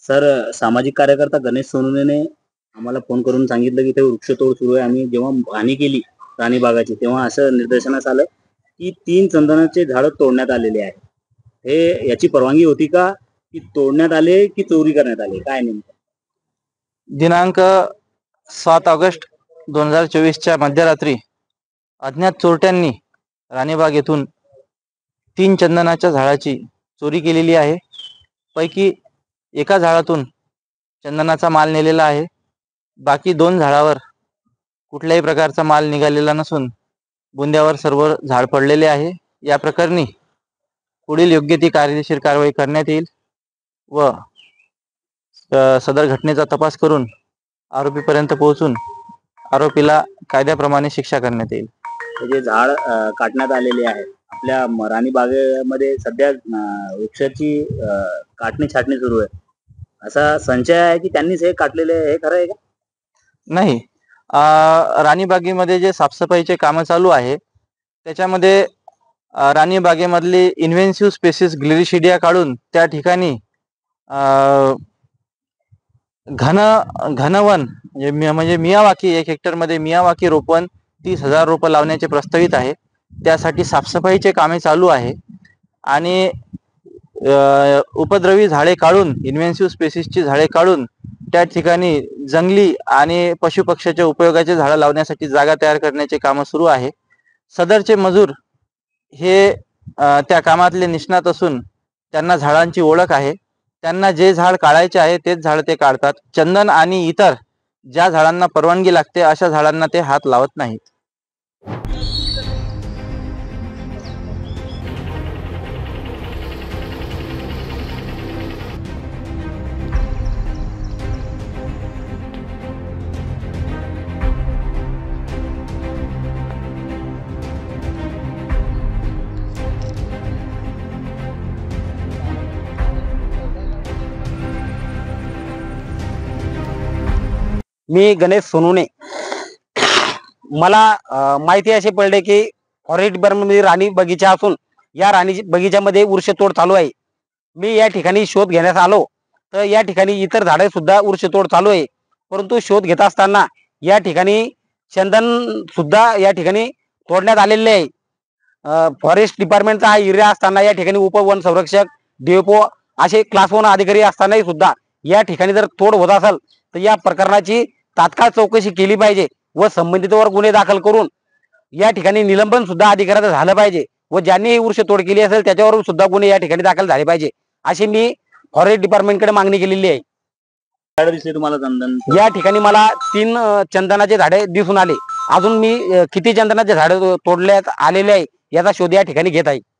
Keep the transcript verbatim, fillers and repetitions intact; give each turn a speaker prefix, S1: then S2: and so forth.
S1: Sir, सामाजिक कार्यकर्ता गणेश सोनवणेने आम्हाला फोन करून सांगितलं की इथे वृक्षतोड सुरू आहे. आम्ही जेव्हा पाहणी केली राणी बागाची, तेव्हा असं निदर्शनास आलं की तीन चंदनाचे झाडं तोडण्यात आलेले आहे. हे याची परवानगी होती का, की तोडण्यात आले की चोरी करण्यात आले, काय नेमकं?
S2: दिनांक सात ऑगस्ट दोन हजार चोवीसच्या मध्यरात्री अज्ञात चोरट्यांनी राणीबाग येथून तीन चंदनाच्या झाडाची चोरी केलेली आहे. पैकी एका झाडातून चंदनाचा माल नेलेला आहे. बाकी दोन झाडावर कुठल्याही प्रकारचा माल निघालेला नसून बुंद्यावर सर्व झाड पडलेले आहे. या प्रकरणी पुढील योग्य ती कायदेशीर कारवाई करण्यात येईल व सदर घटनेचा तपास करून आरोपीपर्यंत पोहोचून आरोपीला कायद्याप्रमाणे शिक्षा करण्यात येईल.
S1: हे जे झाड अ, काटण्यात आलेले आहे आपल्या म- राणी बागेमध्ये सध्या अ, वृक्षाची अ, काटणी छाटणी सुरू आहे. असा संशय आहे की त्यांनीच हे काटलेले आहे. हे खरं आहे का?
S2: नाही, अ, राणीबागेमध्ये जे साफसफाईचे कामं चालू आहे त्याच्यामध्ये अ, राणीबागेमधली इन्व्हेन्सिव्ह स्पेसिस ग्लिरिशिडिया काढून त्या ठिकाणी अ, घन घनवन म्हणजे मि- म्हणजे मियावाकी एक हेक्टरमध्ये मियावाकी रोपवन तीस हजार रोपं लावण्याचे प्रस्तावित आहे. त्यासाठी साफसफाईचे कामे चालू आहे आणि अ, उपद्रवी झाडे काढून इन्व्हेन्सिव्ह स्पेसिसची झाडे काढून त्या ठिकाणी जंगली आणि पशुपक्ष्याच्या उपयोगाचे झाडं लावण्यासाठी जागा तयार करण्याचे कामं सुरू आहे. सदरचे मजूर हे अ, त्या कामातले निष्णात असून त्यांना झाडांची ओळख आहे. त्यांना जे झाड काढायचे आहे तेच झाड ते काढतात. चंदन आणि इतर ज्या झाडांना परवानगी लागते अशा झाडांना ते हात लावत नाहीत.
S3: मी गणेश सोनवणे. मला अ, माहिती असे पडले की फॉरेस्ट डिपार्टमेंटमध्ये राणी बगीचा असून या राणी बगीच्यामध्ये वृक्षतोड चालू आहे. मी या ठिकाणी शोध घेण्यास आलो तर या ठिकाणी इतर झाडे सुद्धा वृक्षतोड चालू आहे. परंतु शोध घेत असताना या ठिकाणी चंदन सुद्धा या ठिकाणी तोडण्यात आलेले आहे. फॉरेस्ट डिपार्टमेंटचा हा एरिया असताना या ठिकाणी उपवन संरक्षक डीएफओ असे क्लास वन अधिकारी असतानाही सुद्धा या ठिकाणी जर तोड होत असेल तर या प्रकरणाची तात्काळ चौकशी केली पाहिजे व संबंधितवर गुन्हे दाखल करून या ठिकाणी निलंबन सुद्धा अधिकाऱ्याचं झालं पाहिजे व ज्यांनी ही वृक्ष तोड केली असेल त्याच्यावर सुद्धा गुन्हे या ठिकाणी दाखल झाले पाहिजे अशी मी फॉरेस्ट डिपार्टमेंटकडे मागणी केलेली आहे.
S1: झाडं दिसले तुम्हाला चंदन?
S3: या ठिकाणी मला तीन अ, चंदनाचे झाडे दिसून आले. अजून मी अ, किती चंदनाचे झाडे तोडण्यात आलेले आहे याचा शोध या ठिकाणी घेत आहे.